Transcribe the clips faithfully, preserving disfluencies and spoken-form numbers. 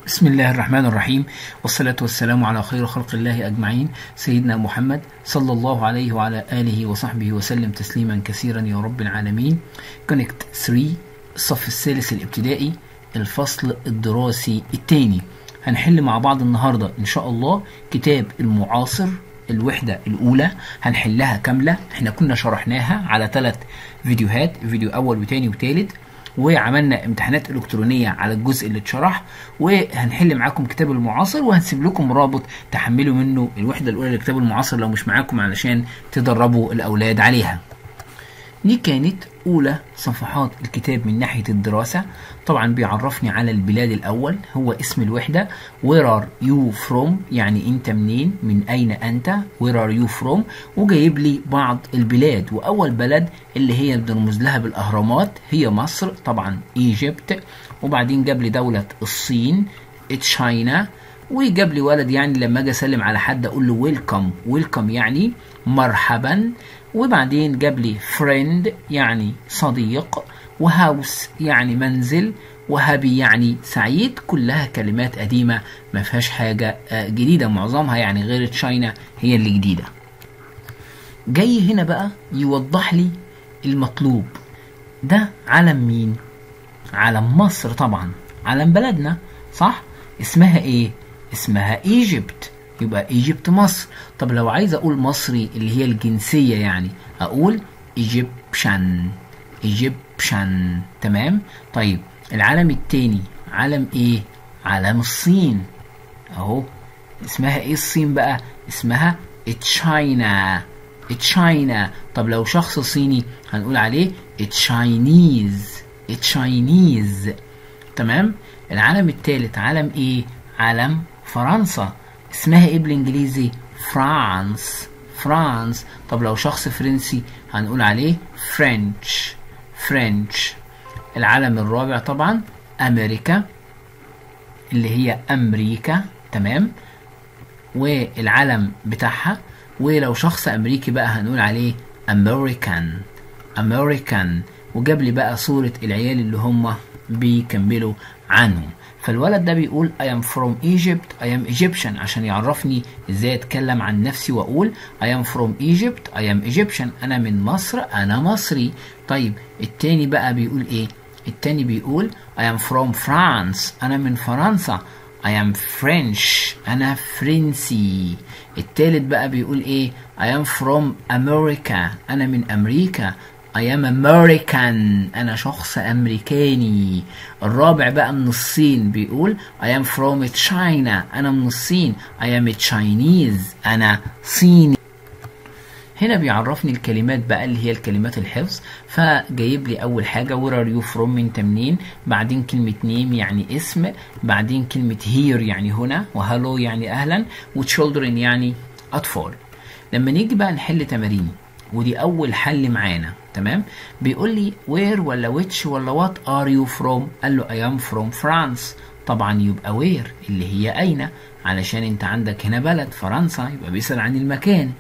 بسم الله الرحمن الرحيم، والصلاة والسلام على خير خلق الله أجمعين، سيدنا محمد صلى الله عليه وعلى آله وصحبه وسلم تسليما كثيرا يا رب العالمين. كونكت ثلاثة، الصف الثالث الابتدائي، الفصل الدراسي الثاني. هنحل مع بعض النهاردة إن شاء الله كتاب المعاصر الوحدة الأولى، هنحلها كاملة. احنا كنا شرحناها على ثلاث فيديوهات، فيديو أول وثاني وثالث، وعملنا امتحانات إلكترونية على الجزء اللي اتشرح، وهنحل معاكم كتاب المعاصر، وهنسيب لكم رابط تحملوا منه الوحدة الأولى لكتاب المعاصر لو مش معاكم علشان تدربوا الأولاد عليها. دي كانت أولى صفحات الكتاب من ناحية الدراسة. طبعا بيعرفني على البلاد الأول، هو اسم الوحدة where are you from، يعني أنت منين، من أين أنت، where are you from، وجايب لي بعض البلاد. وأول بلد اللي هي بنرمز لها بالأهرامات هي مصر، طبعا ايجيبت، وبعدين جاب لي دولة الصين تشاينا، وجاب لي ولد يعني لما اجي اسلم على حد اقول له ويلكم، ويلكم يعني مرحبا، وبعدين جاب لي فريند يعني صديق، وهاوس يعني منزل، وهابي يعني سعيد. كلها كلمات قديمة ما فيهاش حاجة جديدة، معظمها يعني غير تشاينا هي اللي جديدة. جاي هنا بقى يوضح لي المطلوب. ده علم مين؟ علم مصر طبعا، علم بلدنا صح؟ اسمها ايه؟ اسمها ايجيبت، يبقى ايجيبت مصر. طب لو عايز اقول مصري اللي هي الجنسية يعني اقول ايجيبشن، ايجيبشن. تمام. طيب العلم التاني علم ايه؟ علم الصين اهو. اسمها ايه الصين بقى؟ اسمها تشاينا، تشاينا. طب لو شخص صيني هنقول عليه تشاينيز، تشاينيز. تمام. العلم الثالث علم ايه؟ علم فرنسا، اسمها ايه بالانجليزي؟ فرانس، فرانس. طب لو شخص فرنسي هنقول عليه فرنش، فرنش. العلم الرابع طبعا امريكا اللي هي امريكا. تمام. والعلم بتاعها، ولو شخص امريكي بقى هنقول عليه امريكان، امريكان. وجاب لي بقى صورة العيال اللي هم بيكملوا عنهم. فالولد ده بيقول I am from Egypt, I am Egyptian، عشان يعرفني ازاي اتكلم عن نفسي واقول I am from Egypt, I am Egyptian، انا من مصر، انا مصري. طيب التاني بقى بيقول ايه؟ التاني بيقول I am from France، انا من فرنسا، I am French، انا فرنسي. التالت بقى بيقول ايه؟ I am from America، انا من امريكا، I am American، أنا شخص أمريكاني. الرابع بقى من الصين بيقول I am from China، أنا من الصين، I am Chinese، أنا صيني. هنا بيعرفني الكلمات بقى اللي هي الكلمات الحفظ. فجايب لي أول حاجة where are you from، أنت منين، بعدين كلمة name يعني اسم، بعدين كلمة here يعني هنا، وهالو يعني أهلا، وchildren يعني أطفال. لما نيجي بقى نحل تمارين، ودي أول حل معانا. تمام. بيقول لي where ولا which ولا what are you from، قال له I am from France. طبعا يبقى where اللي هي أين، علشان انت عندك هنا بلد فرنسا، يبقى بيسأل عن المكان.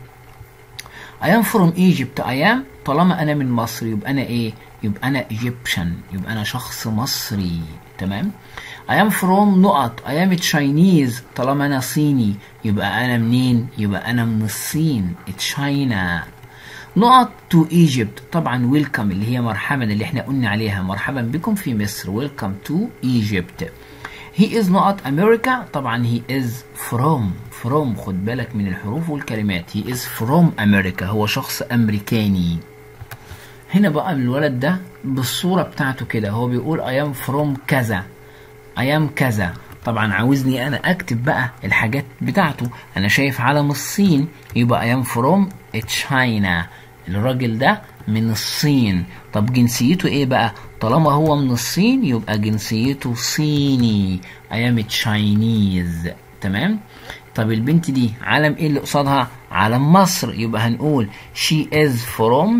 I am from Egypt، I am طالما أنا من مصر يبقى أنا إيه؟ يبقى أنا Egyptian، يبقى أنا شخص مصري. تمام. I am from نقط I am Chinese، طالما أنا صيني يبقى أنا منين؟ يبقى أنا من الصين، China. نقط to Egypt، طبعا welcome اللي هي مرحبا اللي احنا قلنا عليها، مرحبا بكم في مصر، welcome to Egypt. he is نقط America، طبعا he is from، from خد بالك من الحروف والكلمات، he is from America، هو شخص أمريكاني. هنا بقى الولد ده بالصورة بتاعته كده هو بيقول I am from كذا، I am كذا. طبعا عاوزني أنا أكتب بقى الحاجات بتاعته. أنا شايف علم الصين يبقى I am from China، الراجل ده من الصين. طب جنسيته ايه بقى؟ طالما هو من الصين يبقى جنسيته صيني، I am Chinese. تمام. طب البنت دي علم ايه اللي قصادها؟ علم مصر، يبقى هنقول she is from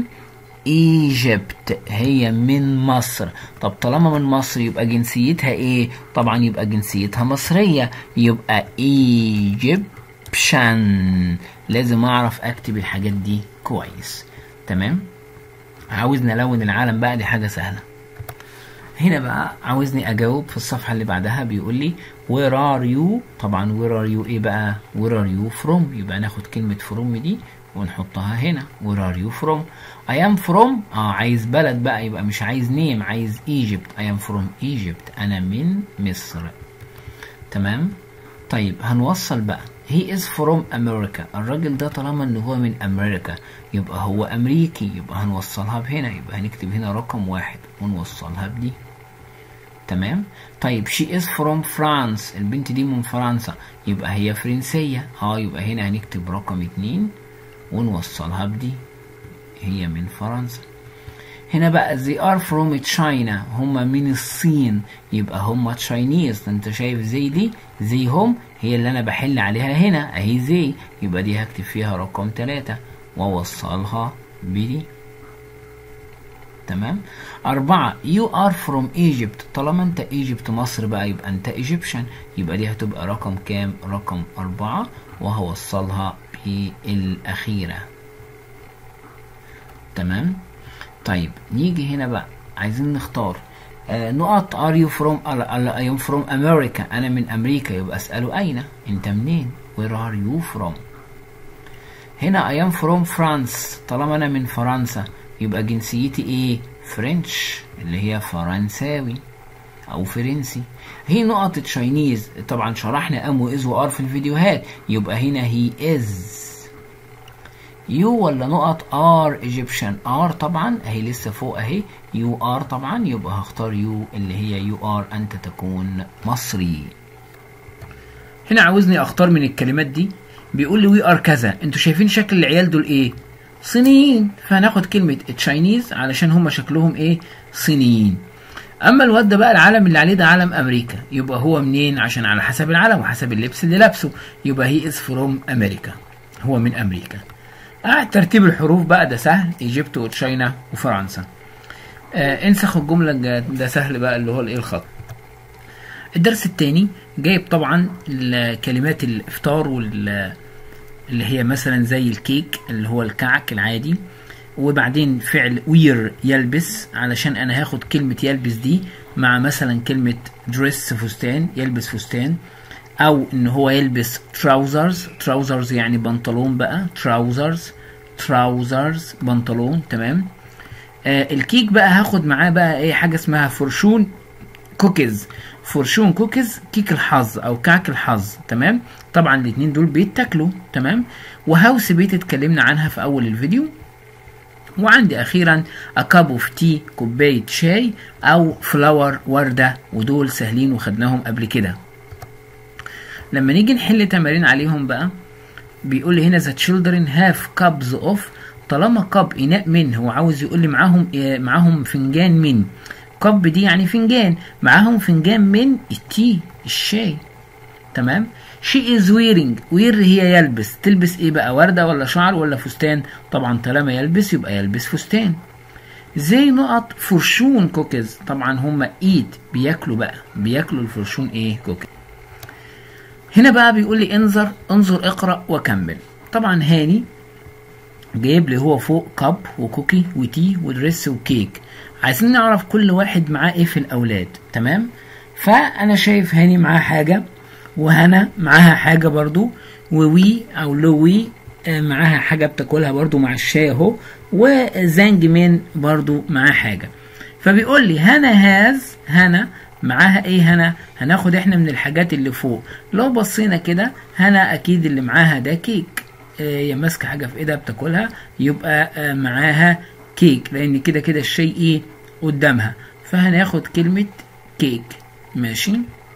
Egypt، هي من مصر. طب طالما من مصر يبقى جنسيتها ايه؟ طبعا يبقى جنسيتها مصرية، يبقى Egyptian. لازم اعرف اكتب الحاجات دي كويس. تمام. عاوز نلون العالم بقى، دي حاجة سهلة. هنا بقى عاوزني اجاوب في الصفحة اللي بعدها. بيقول لي where are you. طبعا where are you ايه بقى؟ where are you from. يبقى ناخد كلمة from دي ونحطها هنا. where are you from. I am from اه عايز بلد بقى، يبقى مش عايز نيم، عايز Egypt. I am from Egypt. انا من مصر. تمام. طيب هنوصل بقى. he is from America. الراجل ده طالما ان هو من امريكا يبقى هو امريكي، يبقى هنوصلها بهنا، يبقى هنكتب هنا رقم واحد ونوصلها بدي. تمام. طيب she is from France. البنت دي من فرنسا، يبقى هي فرنسية. اه يبقى هنا هنكتب رقم اتنين ونوصلها بدي، هي من فرنسا. هنا بقى they are from China. هما من الصين، يبقى هما Chinese. انت شايف زي دي، زي هم هي اللي انا بحل عليها هنا اهي زي، يبقى دي هكتب فيها رقم تلاتة واوصلها بدي. تمام. أربعة you are from Egypt. طالما انت Egypt مصر بقى يبقى انت Egyptian، يبقى دي هتبقى رقم كام؟ رقم أربعة، وهوصلها بالأخيرة. تمام. طيب نيجي هنا بقى عايزين نختار آه نقط. are you from I am from America. أنا من أمريكا، يبقى أسأله أين؟ أنت منين؟ where are you from. هنا I am from France. طالما أنا من فرنسا يبقى جنسيتي إيه؟ فرنش، اللي هي فرنساوي أو فرنسي. هي نقط تشاينيز. طبعا شرحنا أم وإز وآر في الفيديوهات، يبقى هنا هي إز. يو ولا نقط ار ايجيبشن. ار طبعا اهي لسه فوق اهي، يو ار طبعا، يبقى هختار يو اللي هي يو ار انت تكون مصري. هنا عاوزني اختار من الكلمات دي. بيقول لي وي ار كذا. انتوا شايفين شكل العيال دول ايه؟ صينيين، فهناخد كلمة تشاينيز علشان هم شكلهم ايه؟ صينيين. اما الواد ده بقى العلم اللي عليه ده علم امريكا، يبقى هو منين؟ عشان على حسب العلم وحسب اللبس اللي لابسه، يبقى هي از فروم امريكا، هو من امريكا. آه ترتيب الحروف بقى ده سهل، ايجيبت وتشاينا وفرنسا. آه انسخ الجملة ده سهل بقى، اللي هو الايه الخط. الدرس الثاني جايب طبعا كلمات الافطار وال اللي هي مثلا زي الكيك اللي هو الكعك العادي، وبعدين فعل وير يلبس، علشان انا هاخد كلمة يلبس دي مع مثلا كلمة دريس فستان، يلبس فستان، او ان هو يلبس تراوزرز. تراوزرز يعني بنطلون بقى، تراوزرز تراوزرز بنطلون. تمام. آه الكيك بقى هاخد معاه بقى ايه؟ حاجة اسمها فرشون كوكيز. فرشون كوكيز كيك الحظ او كعك الحظ. تمام. طبعا الاتنين دول بيتاكلوا. تمام. وهاوس بيت اتكلمنا عنها في اول الفيديو. وعندي اخيرا اكاب اوف تي، كوبايه شاي، او فلاور ورده، ودول سهلين وخدناهم قبل كده. لما نيجي نحل تمارين عليهم بقى، بيقول لي هنا the children have cups of. طالما كاب اناء من، هو عاوز يقول لي معاهم معاهم فنجان من. كب دي يعني فنجان، معاهم فنجان من التي الشاي. تمام. she is wearing. wear هي يلبس، تلبس ايه بقى؟ وردة ولا شعر ولا فستان؟ طبعا طالما يلبس يبقى يلبس فستان. زي نقط فرشون كوكيز. طبعا هما ايت بياكلوا بقى، بياكلوا الفرشون ايه؟ كوكيز. هنا بقى بيقول لي انظر انظر اقرأ وكمل. طبعا هاني جايب لي هو فوق كاب وكوكي وتي ودريس وكيك. عايزين نعرف كل واحد معاه ايه في الاولاد. تمام. فانا شايف هاني معاه حاجة، وهنا معاها حاجة برضو، ووي او لوي معاها حاجة بتاكلها برضو مع الشاي اهو، وزانج مين برضو معاه حاجة. فبيقول لي هنا هاز، هنا معاها ايه؟ هنا هناخد احنا من الحاجات اللي فوق. لو بصينا كده هنا اكيد اللي معاها ده كيك، هي ماسكه حاجه في ايدها بتاكلها، يبقى آه معاها كيك، لان كده كده الشيء ايه قدامها، فهناخد كلمه كيك. ماشي.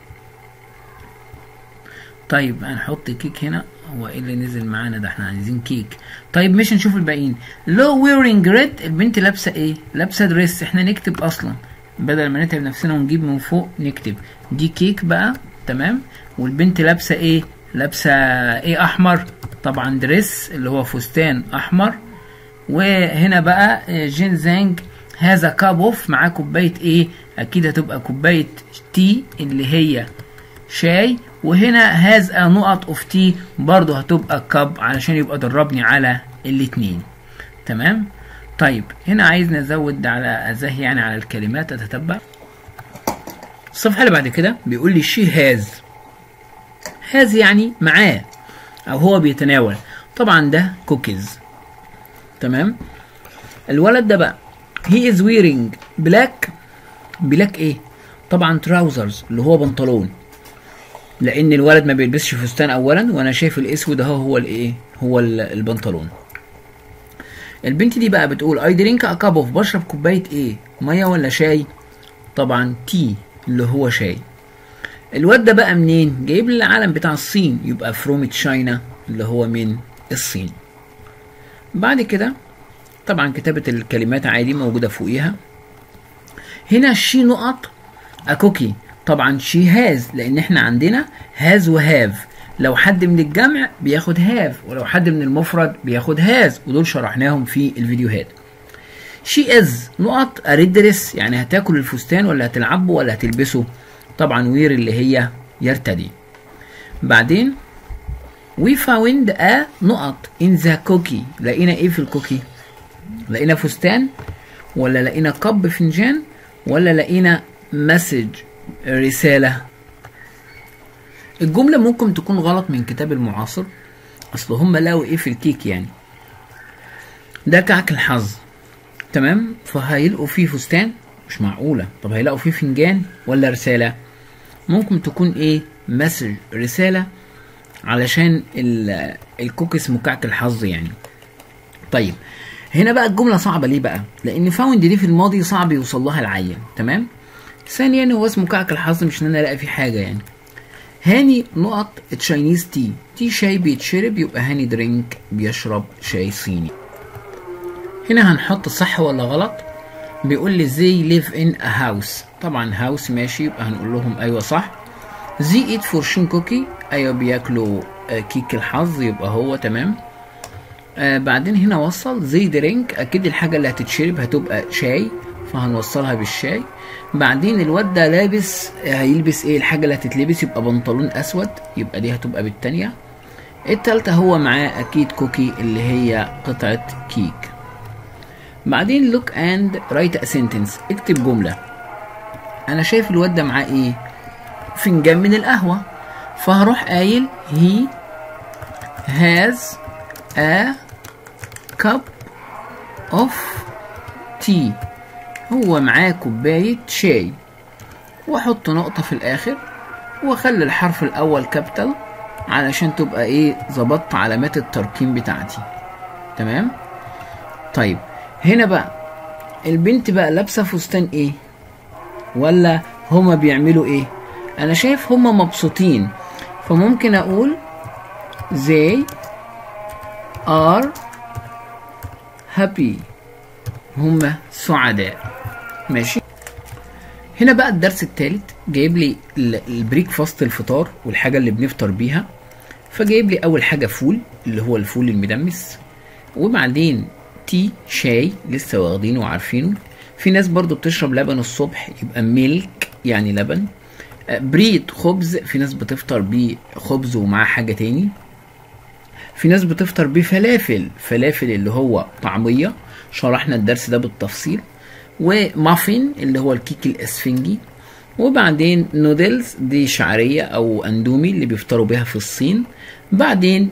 طيب هنحط كيك هنا. هو ايه اللي نزل معانا ده؟ احنا عايزين كيك. طيب مش نشوف الباقيين. لو ويرينج ريد، البنت لابسه ايه؟ لابسه دريس. احنا نكتب اصلا بدل ما نتعب نفسنا ونجيب من فوق، نكتب دي كيك بقى. تمام. والبنت لابسه ايه؟ لابسه ايه؟ احمر. طبعا دريس اللي هو فستان احمر. وهنا بقى جينزانج هذا كاب اوف، معاه كوبايه ايه؟ اكيد هتبقى كوبايه تي اللي هي شاي. وهنا هاز ا نقط اوف تي برضو هتبقى كاب، علشان يبقى دربني على الاتنين. تمام. طيب هنا عايز نزود على ازاي يعني على الكلمات، اتتبع. الصفحة اللي بعد كده بيقول لي she has. has يعني معاه او هو بيتناول، طبعا ده كوكيز. تمام. الولد ده بقى he is wearing black. black ايه؟ طبعا trousers اللي هو بنطلون، لان الولد ما بيلبسش فستان اولا، وانا شايف الاسود اهو هو الايه؟ هو البنطلون. البنت دي بقى بتقول I drink a cup of. بشرب كوباية ايه؟ مية ولا شاي؟ طبعا تي اللي هو شاي. الواد ده بقى منين؟ جايب لي العلم بتاع الصين، يبقى from China اللي هو من الصين. بعد كده طبعا كتابة الكلمات عادي موجودة فوقيها. هنا شي نقط a cookie، طبعا she has لان احنا عندنا has و have. لو حد من الجمع بياخد have، ولو حد من المفرد بياخد has، ودول شرحناهم في الفيديوهات. she is نقط a red dress، يعني هتاكل الفستان ولا هتلعبه ولا هتلبسه؟ طبعا وير اللي هي يرتدي. بعدين we found a نقط in the cookie. لقينا ايه في الكوكي؟ لقينا فستان ولا لقينا كب فنجان ولا لقينا مسج رسالة؟ الجملة ممكن تكون غلط من كتاب المعاصر، اصل هم لقوا ايه في الكيك يعني؟ ده كعك الحظ. تمام. فهيلقوا فيه فستان؟ مش معقولة. طب هيلاقوا فيه فنجان ولا رسالة؟ ممكن تكون ايه؟ مسج رسالة، علشان الكوك اسمه كعك الحظ يعني. طيب هنا بقى الجملة صعبة ليه بقى؟ لان فاوند دي في الماضي صعب يوصل لها العين. تمام. ثانيا هو اسمه كعك الحظ، مش ان انا الاقي فيه حاجة يعني. هاني نقط تشاينيز تي. تي شاي بيتشرب، يبقى هاني درينك بيشرب شاي صيني. هنا هنحط صح ولا غلط؟ بيقول لي they live in a house. طبعا house ماشي، يبقى هنقول لهم ايوه صح. they eat fortune cookie. ايوه بياكلوا كيك الحظ، يبقى هو تمام. آه بعدين هنا وصل they drink، اكيد الحاجه اللي هتتشرب هتبقى شاي، فهنوصلها بالشاي. بعدين الواد ده لابس، هيلبس ايه؟ الحاجه اللي هتتلبس يبقى بنطلون اسود، يبقى دي هتبقى بالتانيه. التالتة هو معاه اكيد كوكي اللي هي قطعه كيك. بعدين look and write a sentence. اكتب جمله. انا شايف الواد ده معاه ايه؟ فنجان من القهوه، فهروح قايل he has a cup of tea. هو معاه كوباية شاي، واحط نقطة في الاخر واخلي الحرف الاول كابيتال علشان تبقى ايه؟ ظبطت علامات الترقيم بتاعتي. تمام. طيب هنا بقى البنت بقى لابسة فستان ايه؟ ولا هما بيعملوا ايه؟ انا شايف هما مبسوطين، فممكن اقول they are happy. هما سعداء. ماشي. هنا بقى الدرس الثالث جايب لي البريك فاست، الفطار والحاجه اللي بنفطر بيها. فجايب لي اول حاجه فول اللي هو الفول المدمس، وبعدين تي شاي لسه واخدينه وعارفينه. في ناس برضو بتشرب لبن الصبح، يبقى ميلك يعني لبن. بريد خبز، في ناس بتفطر بيه خبز ومعاه حاجه تاني. في ناس بتفطر بيه فلافل، فلافل اللي هو طعميه، شرحنا الدرس ده بالتفصيل. ومافين اللي هو الكيك الاسفنجي. وبعدين نودلز دي شعريه او اندومي اللي بيفطروا بيها في الصين. بعدين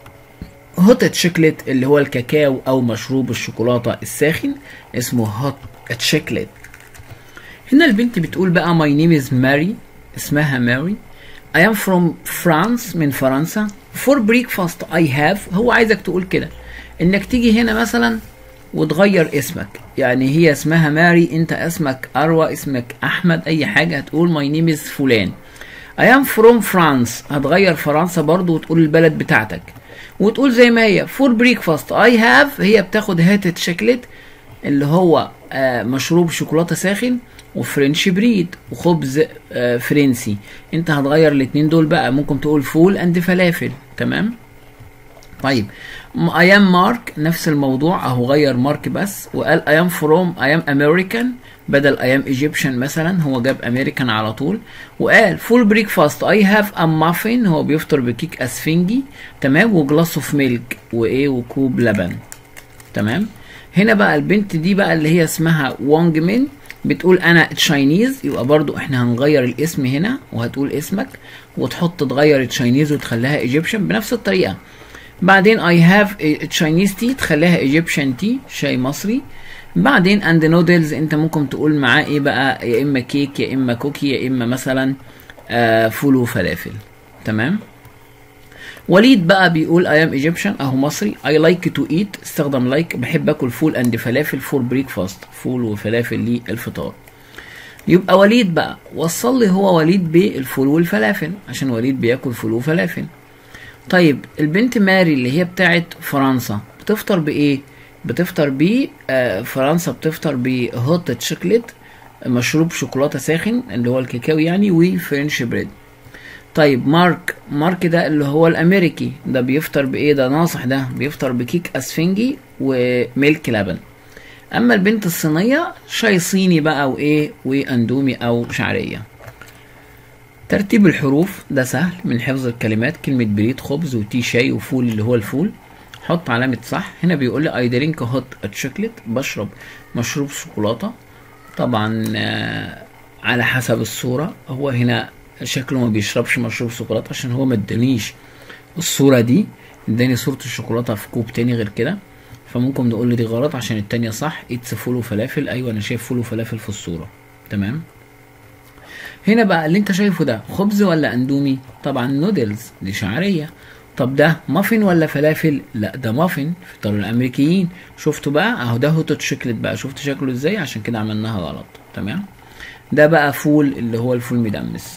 هوت شوكليت اللي هو الكاكاو او مشروب الشوكولاته الساخن اسمه هوت شوكليت. هنا البنت بتقول بقى my name is Mary، اسمها ماري. I am from France، من فرنسا. for breakfast I have، هو عايزك تقول كده، انك تيجي هنا مثلا وتغير اسمك، يعني هي اسمها ماري، انت اسمك اروى، اسمك احمد، اي حاجه هتقول my name is فلان. I am from France، هتغير فرنسا برضو وتقول البلد بتاعتك، وتقول زي ما هي for breakfast I have، هي بتاخد هات شوكليت اللي هو آه مشروب شوكولاته ساخن، وفرنش بريد وخبز آه فرنسي. انت هتغير الاتنين دول بقى، ممكن تقول فول اند فلافل. تمام. طيب I am Mark نفس الموضوع اهو، غير مارك بس وقال I am from I am American بدل I am Egyptian مثلا، هو جاب American على طول. وقال full breakfast I have a muffin، هو بيفطر بكيك اسفنجي. تمام. وجلاس اوف ميلك وايه وكوب لبن. تمام. هنا بقى البنت دي بقى اللي هي اسمها وانج مين، بتقول انا تشاينيز، يبقى برضو احنا هنغير الاسم هنا وهتقول اسمك وتحط تغير تشاينيز وتخليها ايجيبشن بنفس الطريقه. بعدين I have Chinese tea تخليها Egyptian tea شاي مصري. بعدين and noodles انت ممكن تقول معاه ايه بقى، يا اما كيك يا اما كوكي يا اما مثلا آه فول وفلافل. تمام. وليد بقى بيقول I am Egyptian اهو مصري. I like to eat استخدم like بحب اكل فول and فلافل for breakfast فول وفلافل للفطار. يبقى وليد بقى وصل لي هو وليد بالفول والفلافل عشان وليد بياكل فول وفلافل. طيب البنت ماري اللي هي بتاعت فرنسا بتفطر بايه؟ بتفطر ب آه فرنسا بتفطر بهوت تشوكليت مشروب شوكولاته ساخن اللي هو الكاكاو يعني وفرنش بريد. طيب مارك مارك ده اللي هو الامريكي ده بيفطر بايه؟ ده ناصح ده بيفطر بكيك اسفنجي وميلك لبن. اما البنت الصينيه شاي صيني بقى وايه واندومي او شعريه. ترتيب الحروف ده سهل من حفظ الكلمات. كلمة بريد خبز وتي شاي وفول اللي هو الفول حط علامة صح. هنا بيقول لي I drink hot chocolate بشرب مشروب شوكولاتة. طبعا آه على حسب الصورة هو هنا شكله ما بيشربش مشروب شوكولاتة عشان هو ما ادانيش الصورة دي، اداني صورة الشوكولاتة في كوب تاني غير كده، فممكن نقول له دي غلط عشان التانية صح. اتس فول وفلافل. ايوه انا شايف فول وفلافل في الصورة. تمام. هنا بقى اللي انت شايفه ده خبز ولا اندومي؟ طبعا نودلز دي شعريه. طب ده مافن ولا فلافل؟ لا ده مافن فطار الامريكيين. شفتوا بقى اهو ده هوت تشوكلت بقى، شفت شكله ازاي؟ عشان كده عملناها غلط. تمام. ده بقى فول اللي هو الفول مدمس.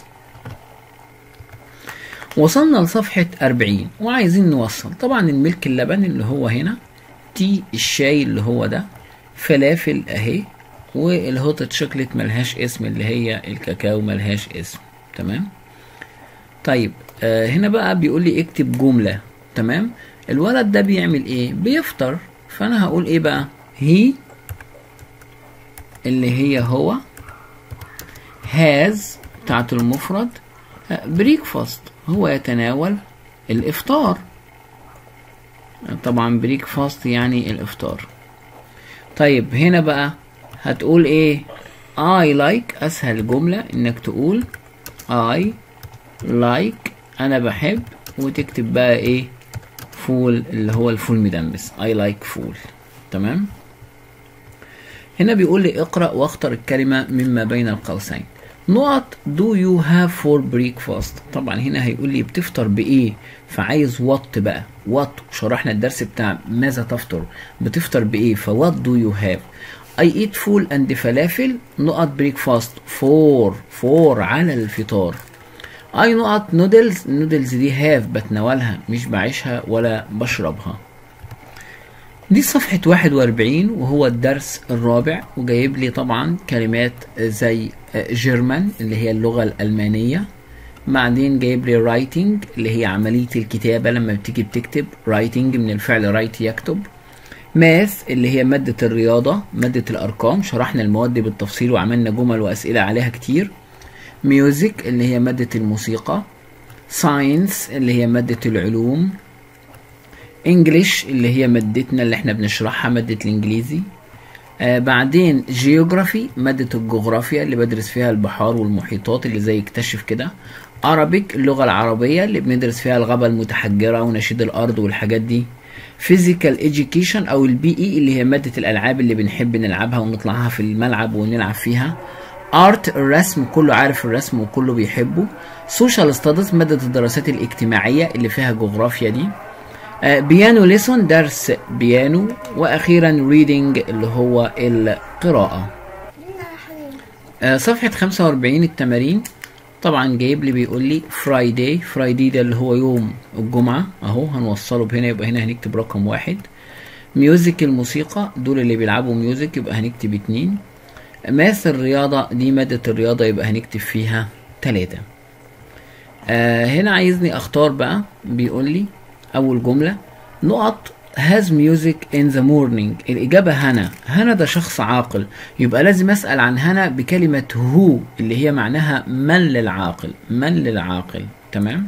وصلنا لصفحه أربعين وعايزين نوصل طبعا الملك اللبن اللي هو هنا، تي الشاي اللي هو ده، فلافل اهي، والهوت تشوكلت ملهاش اسم اللي هي الكاكاو ملهاش اسم. تمام. طيب آه هنا بقى بيقول لي اكتب جملة. تمام. الولد ده بيعمل ايه؟ بيفطر. فانا هقول ايه بقى؟ هي اللي هي هو هاز بتاعت المفرد بريكفاست هو يتناول الافطار. طبعا بريكفاست يعني الافطار. طيب هنا بقى هتقول ايه؟ I like اسهل جملة انك تقول I like انا بحب وتكتب بقى ايه؟ فول اللي هو الفول مدمس. I like فول. تمام. هنا بيقول لي اقرأ واختر الكلمة مما بين القوسين. نقط do you have for breakfast. طبعا هنا هيقول لي بتفطر بايه، فعايز what بقى. what شرحنا الدرس بتاع ماذا تفطر، بتفطر بايه، ف what do you have. I eat فول and فلافل نقط breakfast for for على الفطار. I نقط noodles noodles دي have بتناولها مش بعيشها ولا بشربها. دي صفحة واحد وأربعين وهو الدرس الرابع، وجايب لي طبعا كلمات زي جيرمان اللي هي اللغة الألمانية. بعدين جايب لي writing اللي هي عملية الكتابة لما بتيجي بتكتب writing من الفعل write يكتب. ماث اللي هي مادة الرياضة مادة الأرقام، شرحنا المواد دي بالتفصيل وعملنا جمل وأسئلة عليها كتير. ميوزك اللي هي مادة الموسيقى. ساينس اللي هي مادة العلوم. انجليش اللي هي مادتنا اللي احنا بنشرحها مادة الانجليزي. آه بعدين جيوغرافي مادة الجغرافيا اللي بدرس فيها البحار والمحيطات اللي زي اكتشف كده. عربيك اللغة العربية اللي بندرس فيها الغابة المتحجرة ونشيد الأرض والحاجات دي. فيزيكال education أو البي إي اللي هي مادة الألعاب اللي بنحب نلعبها ونطلعها في الملعب ونلعب فيها. ارت الرسم كله عارف الرسم وكله بيحبه. سوشيال ستاديز مادة الدراسات الاجتماعية اللي فيها جغرافيا دي. آه بيانو ليسون درس بيانو. واخيرا ريدنج اللي هو القراءة. آه صفحة خمسة وأربعين التمارين طبعا جايب لي بيقول لي فرايداي. فرايداي ده اللي هو يوم الجمعة اهو هنوصله بهنا يبقى هنا هنكتب رقم واحد. ميوزك الموسيقى دول اللي بيلعبوا ميوزك يبقى هنكتب اتنين. ماث الرياضة دي مادة الرياضة يبقى هنكتب فيها تلاتة. آه هنا عايزني اختار بقى بيقول لي اول جملة نقط has music in the morning. الاجابة هنا. هنا ده شخص عاقل يبقى لازم اسأل عن هنا بكلمة هو اللي هي معناها من للعاقل من للعاقل. تمام.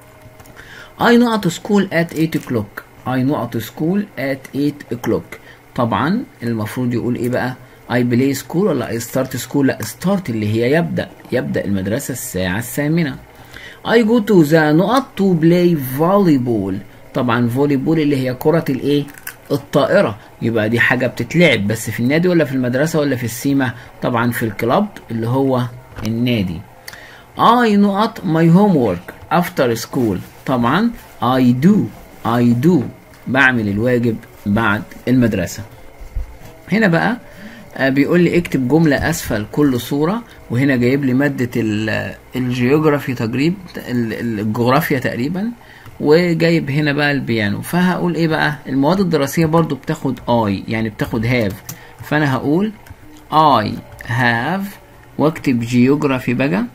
I نقط school at eight o'clock. I نقط school at eight o'clock. طبعا المفروض يقول ايه بقى؟ I play school ولا I start school؟ لا start اللي هي يبدأ يبدأ المدرسة الساعة الثامنة. I go to the نقط to play volleyball. طبعا volleyball اللي هي كرة الايه؟ الطائرة. يبقى دي حاجة بتتلعب بس في النادي ولا في المدرسة ولا في السيما؟ طبعا في الكلاب اللي هو النادي. I نقط my homework after school. طبعا I do I do بعمل الواجب بعد المدرسة. هنا بقى بيقول لي اكتب جملة اسفل كل صورة، وهنا جايب لي مادة الجيوغرافي تقريبا الجغرافيا تقريبا، وجايب هنا بقى البيانو. فهقول ايه بقى؟ المواد الدراسية برضو بتاخد اي يعني بتاخد هاف، فانا هقول I have واكتب جيوغرافي بقى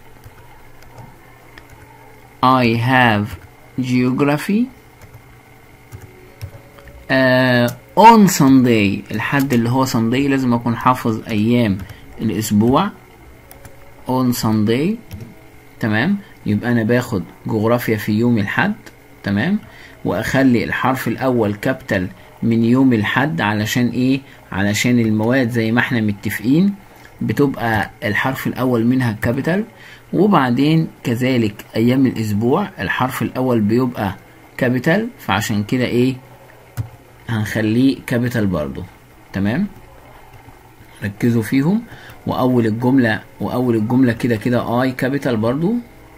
I have geography uh, on Sunday. الحد اللي هو Sunday لازم اكون حافظ ايام الاسبوع on Sunday. تمام، يبقى انا باخد جغرافيا في يوم الحد. تمام، واخلي الحرف الاول كابيتال من يوم الحد علشان ايه؟ علشان المواد زي ما احنا متفقين بتبقى الحرف الاول منها كابيتال، وبعدين كذلك ايام الاسبوع الحرف الاول بيبقى كابيتال، فعشان كده ايه هنخليه كابيتال برضو. تمام، ركزوا فيهم. واول الجملة واول الجملة كده كده اي كابيتال برضو.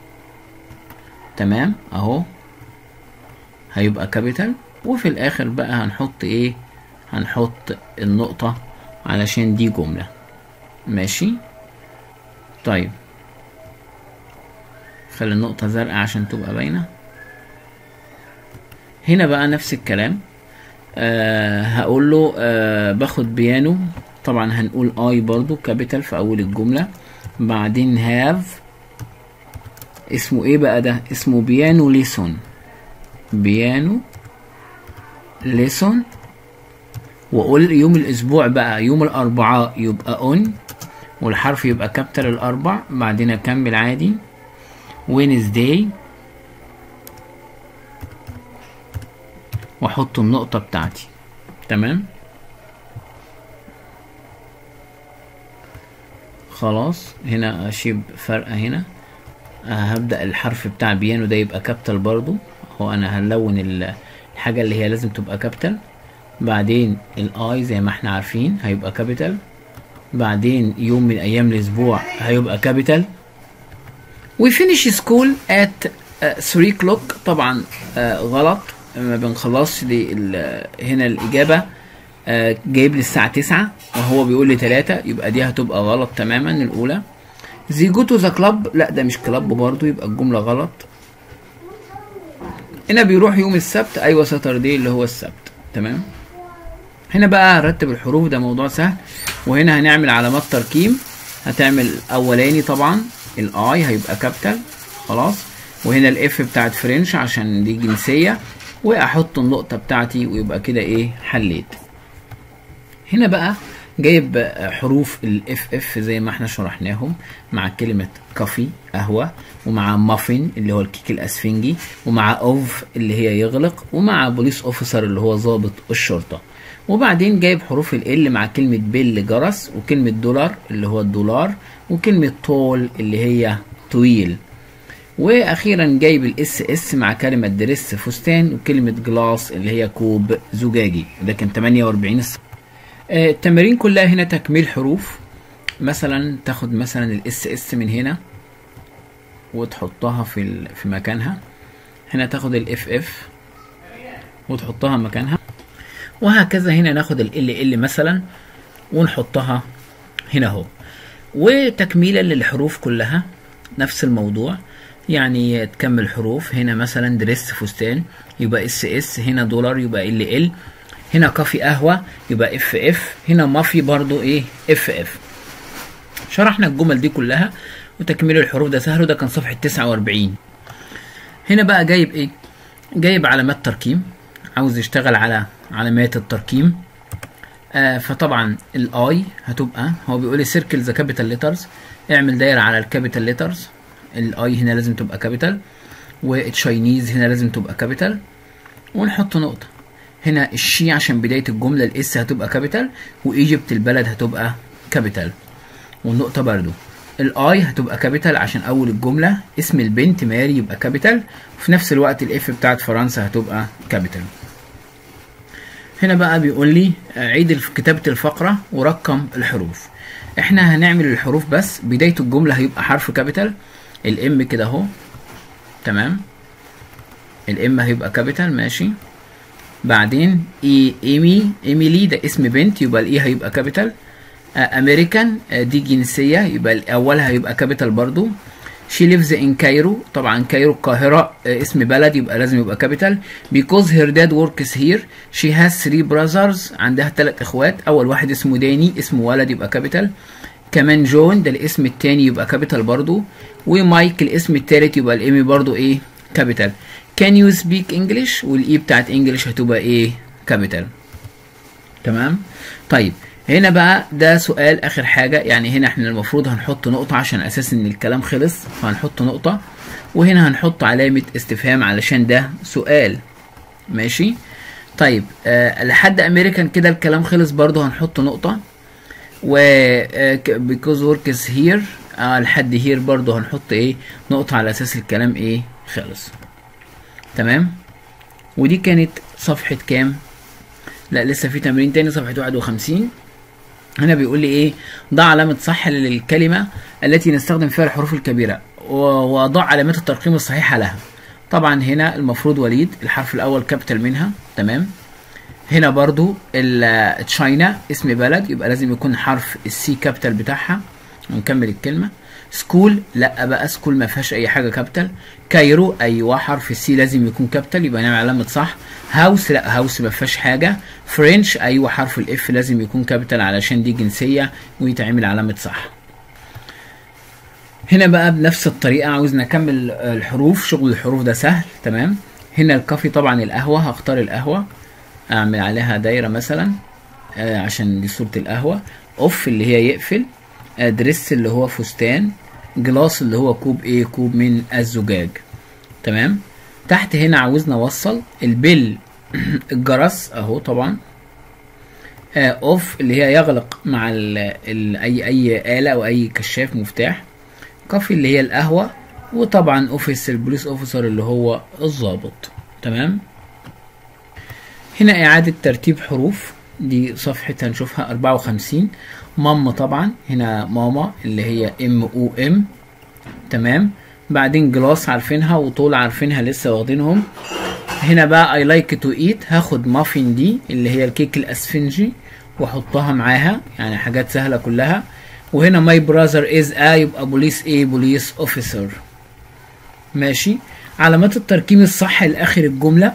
تمام اهو هيبقى كابيتال، وفي الاخر بقى هنحط ايه؟ هنحط النقطة علشان دي جملة. ماشي طيب، خلي النقطة زرقاء عشان تبقى باينة. هنا بقى نفس الكلام. آه هقول له آه باخد بيانو. طبعا هنقول اي برضو كابيتال في اول الجملة. بعدين هاف اسمه ايه بقى ده؟ اسمه بيانو ليسون. بيانو ليسون. واقول يوم الاسبوع بقى يوم الاربعاء يبقى اون، والحرف يبقى كابيتال الاربع. بعدين اكمل عادي Wednesday واحط النقطة بتاعتي. تمام خلاص، هنا اشيب فرقة هنا. أه هبدأ الحرف بتاع بيانو ده يبقى كابيتال برضو. هو انا هنلون الحاجة اللي هي لازم تبقى كابيتال. بعدين الاي زي ما احنا عارفين هيبقى كابيتال. بعدين يوم من ايام الاسبوع هيبقى كابيتال. We finish school at three o'clock. طبعا آه غلط، ما بنخلصش دي. هنا الإجابة آه جايب لي الساعة تسعة وهو بيقول لي تلاتة، يبقى دي هتبقى غلط تماما الأولى. They go to the club. لا ده مش كلاب برضو، يبقى الجملة غلط. هنا بيروح يوم السبت. أيوة ساتردي اللي هو السبت. تمام، هنا بقى رتب الحروف، ده موضوع سهل. وهنا هنعمل علامات تركيب. هتعمل أولاني طبعا الاي هيبقى كابيتال خلاص، وهنا الاف بتاعت فرنش عشان دي جنسية، واحط النقطة بتاعتي ويبقى كده ايه حليت. هنا بقى جايب حروف الاف اف زي ما احنا شرحناهم، مع كلمة كافي قهوة، ومع مافين اللي هو الكيك الاسفنجي، ومع اوف اللي هي يغلق، ومع بوليس اوفيسر اللي هو ضابط الشرطة. وبعدين جايب حروف ال مع كلمة بيل جرس، وكلمة دولار اللي هو الدولار، وكلمة طول اللي هي طويل. واخيرا جايب الاس اس مع كلمة دريس فستان، وكلمة جلاس اللي هي كوب زجاجي. ده كان تمانية واربعين الص... آه التمارين كلها هنا تكميل حروف. مثلا تاخد مثلا الاس اس من هنا وتحطها في ال... في مكانها. هنا تاخد الاف اف وتحطها مكانها، وهكذا. هنا ناخد ال ال مثلا ونحطها هنا اهو. وتكميلا للحروف كلها نفس الموضوع، يعني تكمل حروف. هنا مثلا دريس فستان يبقى اس اس، هنا دولار يبقى ال ال، هنا كافي قهوة يبقى اف اف، هنا مافي برضو ايه اف اف. شرحنا الجمل دي كلها، وتكميل الحروف ده سهل، وده كان صفحة تسعة واربعين. هنا بقى جايب ايه؟ جايب علامات تركيب، عاوز يشتغل على علامات التركيب. آه فطبعا الاي هتبقى، هو بيقول لي سيركل ذا كابيتال ليترز، اعمل دايره على الكابيتال ليترز. الاي هنا لازم تبقى كابيتال، والتشاينيز هنا لازم تبقى كابيتال، ونحط نقطه. هنا الشي عشان بدايه الجمله، الاس هتبقى كابيتال، وايجيبت البلد هتبقى كابيتال. والنقطة برضو الاي هتبقى كابيتال عشان اول الجملة، اسم البنت ماري يبقى كابيتال، وفي نفس الوقت الاف بتاعت فرنسا هتبقى كابيتال. هنا بقى بيقول لي عيد كتابة الفقرة ورقم الحروف. احنا هنعمل الحروف بس. بداية الجملة هيبقى حرف كابيتال، الام كده اهو، تمام، الام هيبقى كابيتال، ماشي. بعدين اي ايمي، ايميلي ده اسم بنت يبقى الاي هيبقى كابيتال. امريكان دي جنسية يبقى الاولها هيبقى كابيتال برضو. she lives in كايرو، طبعا كايرو القاهرة اسم بلد يبقى لازم يبقى كابيتال. because her dad works here she has three brothers، عندها ثلاث اخوات، اول واحد اسمه داني اسم ولد يبقى كابيتال. كمان جون ده الاسم التاني يبقى كابيتال برضو. ومايك الاسم التالت يبقى الايمي برضو ايه كابيتال. can you speak English، والاي بتاعت انجلش هتبقى ايه كابيتال، تمام. طيب هنا بقى ده سؤال اخر حاجة، يعني هنا احنا المفروض هنحط نقطة عشان اساس ان الكلام خلص، فهنحط نقطة، وهنا هنحط علامة استفهام علشان ده سؤال، ماشي. طيب آه لحد امريكان كده الكلام خلص برضو هنحط نقطة. و آه because work is here آه لحد هير برضو هنحط ايه نقطة على اساس الكلام ايه خلص، تمام. ودي كانت صفحة كام؟ لا لسه في تمرين تاني، صفحة واحد وخمسين. هنا بيقول لي ايه؟ ضع علامة صح للكلمة التي نستخدم فيها الحروف الكبيرة وضع علامات الترقيم الصحيحة لها. طبعا هنا المفروض وليد الحرف الاول كابيتال منها، تمام. هنا برضو تشاينا اسم بلد يبقى لازم يكون حرف السي كابيتال بتاعها. ونكمل الكلمة. سكول لا بقى سكول ما فيهاش اي حاجة كابيتال. كايرو ايوه حرف السي لازم يكون كابيتال يبقى نعمل علامة صح. هاوس لا هاوس ما فيهاش حاجة. فرنش ايوه حرف الاف لازم يكون كابيتال علشان دي جنسية ويتعمل علامة صح. هنا بقى بنفس الطريقة عاوز نكمل الحروف، شغل الحروف ده سهل، تمام. هنا الكافي طبعا القهوة، هختار القهوة اعمل عليها دايرة مثلا آه عشان دي صورة القهوة. اوف اللي هي يقفل. آه دريس اللي هو فستان. جلاس اللي هو كوب ايه كوب من الزجاج، تمام. تحت هنا عاوزنا اوصل البل الجرس اهو طبعا. آه اوف اللي هي يغلق مع ال ال اي اي آلة او اي كشاف مفتاح. كافي اللي هي القهوة. وطبعا اوفيس البوليس اوفيسر اللي هو الضابط، تمام. هنا اعادة ترتيب حروف، دي صفحة هنشوفها اربعة وخمسين. ماما طبعا هنا ماما اللي هي ام او ام، تمام. بعدين جلاس عارفينها وطول عارفينها لسه واخدينهم. هنا بقى اي لايك تو ايت هاخد مافين دي اللي هي الكيك الاسفنجي واحطها معاها، يعني حاجات سهلة كلها. وهنا ماي براذر از ا يبقى بوليس ايه بوليس اوفيسر، ماشي. علامات التركيب الصح لاخر الجملة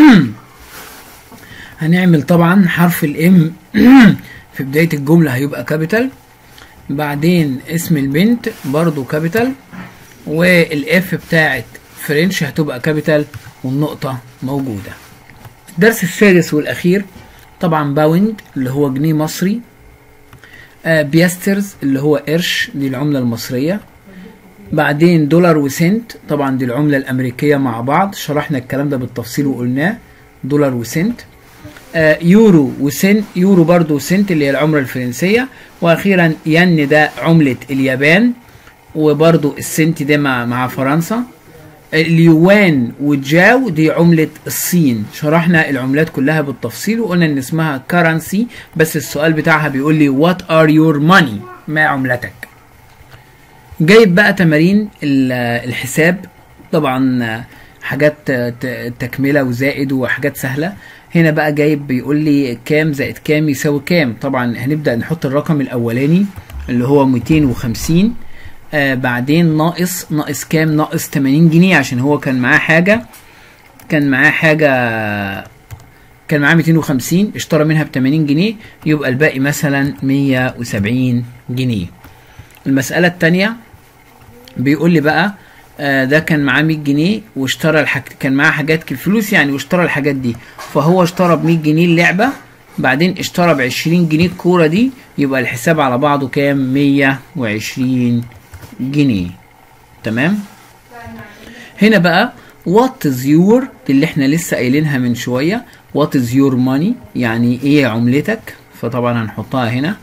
هنعمل طبعا حرف الام في بداية الجملة هيبقى كابيتال. بعدين اسم البنت برضو كابيتال. والاف بتاعت فرنش هتبقى كابيتال والنقطة موجودة. الدرس السادس والاخير طبعا باوند اللي هو جنيه مصري. آه بيسترز اللي هو قرش دي العملة المصرية. بعدين دولار وسنت طبعا دي العملة الامريكية مع بعض، شرحنا الكلام ده بالتفصيل وقلناه دولار وسنت. آه يورو وسنت، يورو برضو وسنت اللي هي العملة الفرنسية. واخيرا ين ده عملة اليابان، وبرضو السنت ده مع, مع فرنسا. اليوان والجاو دي عملة الصين، شرحنا العملات كلها بالتفصيل وقلنا ان اسمها كارنسي، بس السؤال بتاعها بيقول لي what are your money ما عملتك. جايب بقى تمارين الحساب طبعا حاجات تكملة وزائد وحاجات سهلة. هنا بقى جايب بيقول لي كام زائد كام يساوي كام. طبعا هنبدأ نحط الرقم الاولاني اللي هو مئتين وخمسين. آه بعدين ناقص ناقص كام ناقص تمانين جنيه عشان هو كان معاه حاجة كان معاه حاجة كان معاه مئتين وخمسين اشترى منها ب تمانين جنيه، يبقى الباقي مثلا مية وسبعين جنيه. المسألة التانية بيقول لي بقى آه ده كان معاه مية جنيه واشترى الحاج... كان معاه حاجات فلوس يعني واشترى الحاجات دي، فهو اشترى ب مية جنيه اللعبة، بعدين اشترى ب عشرين جنيه الكورة دي، يبقى الحساب على بعضه كام؟ مية وعشرين جنيه، تمام. هنا بقى what is your اللي احنا لسه قايلينها من شوية what is your money يعني ايه عملتك، فطبعا هنحطها هنا.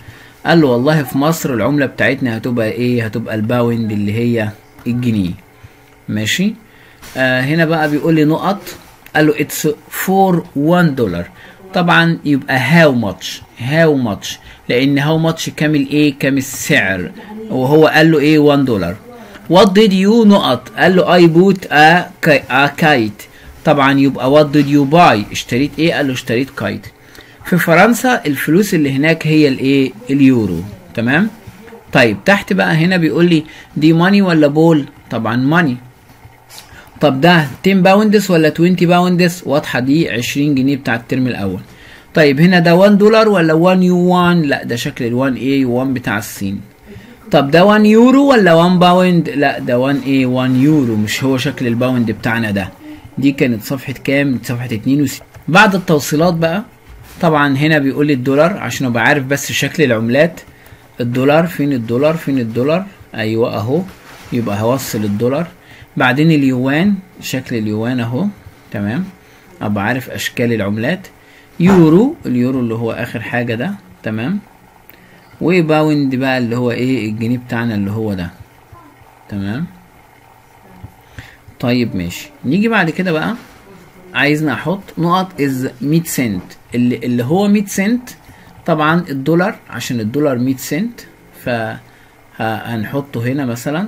قال له والله في مصر العملة بتاعتنا هتبقى ايه؟ هتبقى الباوند اللي هي الجنيه. ماشي. آه هنا بقى بيقول لي نقط، قال له اتس فور وان دولار. طبعا يبقى هاو ماتش، هاو ماتش، لان هاو ماتش كامل ايه؟ كامل السعر، وهو قال له ايه؟ وان دولار. وات ديد يو نقط، قال له اي بوت ا كايت. طبعا يبقى وات ديد يو باي، اشتريت ايه؟ قال له اشتريت كايت. في فرنسا الفلوس اللي هناك هي الايه؟ اليورو. تمام. طيب تحت بقى هنا بيقول لي دي ماني ولا بول؟ طبعا ماني. طب ده عشرة باوندس ولا عشرين باوندس؟ واضحه دي عشرين جنيه بتاع الترم الاول. طيب هنا ده واحد دولار ولا واحد يوان؟ لا ده شكل ال1 ايه؟ يوان بتاع الصين. طب ده واحد يورو ولا واحد باوند؟ لا ده واحد ايه؟ واحد يورو، مش هو شكل الباوند بتاعنا ده. دي كانت صفحه كام؟ صفحه اتنين وستين. بعد التوصيلات بقى طبعا هنا بيقول لي الدولار عشان ابقى عارف بس شكل العملات. الدولار فين؟ الدولار فين؟ الدولار ايوه اهو، يبقى هوصل الدولار. بعدين اليوان، شكل اليوان اهو. تمام، ابقى عارف اشكال العملات. يورو، اليورو اللي هو اخر حاجه ده. تمام. وباوند بقى اللي هو ايه؟ الجنيه بتاعنا اللي هو ده. تمام. طيب ماشي، نيجي بعد كده بقى عايزنا احط نقط از مية سنت، اللي, اللي هو مية سنت. طبعا الدولار عشان الدولار مية سنت فهنحطه هنا مثلا.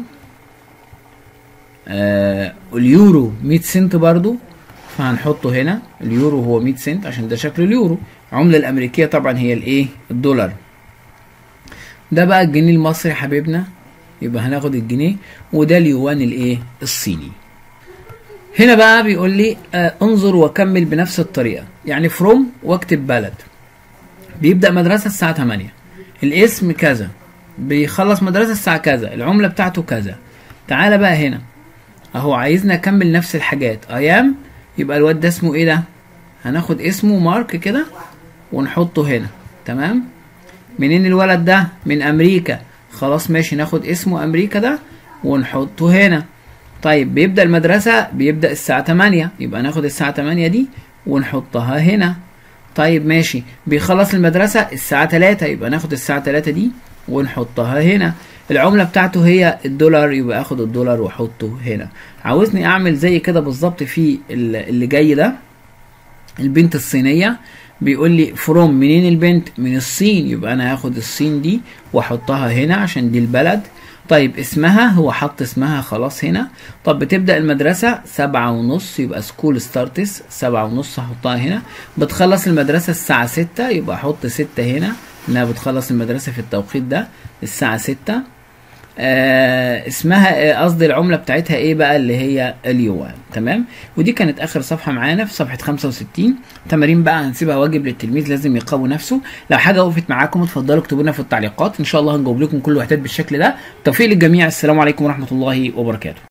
آه اليورو مية سنت برضو فهنحطه هنا. اليورو هو مية سنت عشان ده شكل اليورو. العملة الامريكية طبعا هي الايه؟ الدولار. ده بقى الجنيه المصري حبيبنا، يبقى هناخد الجنيه. وده اليوان الايه؟ الصيني. هنا بقى بيقول لي آه انظر وكمل بنفس الطريقة. يعني فروم واكتب بلد. بيبدأ مدرسة الساعة تمانية، الاسم كذا، بيخلص مدرسة الساعة كذا، العملة بتاعته كذا. تعالى بقى هنا اهو عايزنا اكمل نفس الحاجات. ايام، يبقى الواد ده اسمه ايه ده؟ هناخد اسمه مارك كده ونحطه هنا. تمام. منين الولد ده؟ من امريكا. خلاص ماشي، ناخد اسمه امريكا ده ونحطه هنا. طيب بيبدأ المدرسة، بيبدأ الساعة تمانية، يبقى ناخد الساعة تمانية دي ونحطها هنا. طيب ماشي، بيخلص المدرسة الساعة تلاتة، يبقى ناخد الساعة تلاتة دي ونحطها هنا. العملة بتاعته هي الدولار، يبقى اخد الدولار واحطه هنا. عاوزني اعمل زي كده بالظبط في اللي جاي ده. البنت الصينية بيقول لي فروم، منين البنت؟ من الصين، يبقى انا هاخد الصين دي واحطها هنا عشان دي البلد. طيب اسمها، هو حط اسمها خلاص هنا. طب بتبدأ المدرسة سبعة ونص، يبقى سكول ستارتس سبعة ونص هحطها هنا. بتخلص المدرسة الساعة ستة، يبقى احط ستة هنا، انها بتخلص المدرسة في التوقيت ده الساعة ستة. آه اسمها قصدي العملة بتاعتها ايه بقى؟ اللي هي اليوان. تمام. ودي كانت اخر صفحة معانا في صفحة خمسة وستين. تمارين بقى هنسيبها واجب للتلميذ، لازم يقوي نفسه. لو حاجة وقفت معاكم اتفضلوا اكتبوا لنا في التعليقات، ان شاء الله هنجاوب لكم كل وحدات بالشكل ده. توفيق للجميع، السلام عليكم ورحمة الله وبركاته.